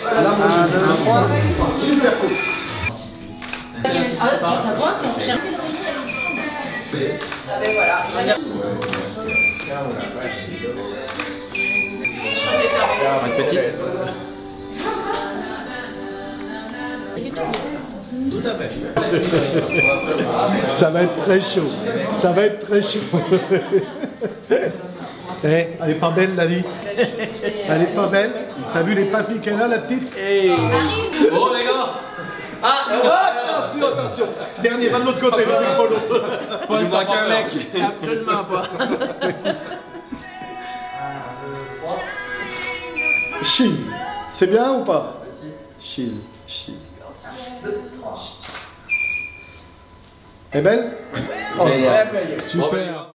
Là, moi, j'ai 1, 2, 3. Super cool. Ça voit si on cherche. Ah ben voilà. Une petite. Tout à fait. Ça va être très chaud. Ça va être très chaud. Eh, elle est pas belle la vie. Elle est pas belle. T'as vu les papilles qu'elle a, la petite? Bon les gars. Ah, attention, attention. Dernier, va de l'autre côté, va avec Polo. Il nous manque un mec. Absolument pas. Cheese. C'est bien ou pas? Cheese. Cheese. Elle est belle? Oui. Super.